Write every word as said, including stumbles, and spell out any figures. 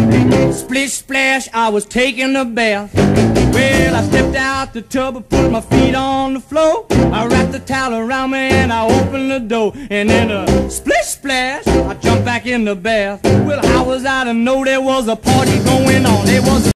Splish splash, I was taking a bath. Well, I stepped out the tub and put my feet on the floor. I wrapped the towel around me and I opened the door. And then a splish splash, I jumped back in the bath. Well, how was I to know there was a party going on? There was a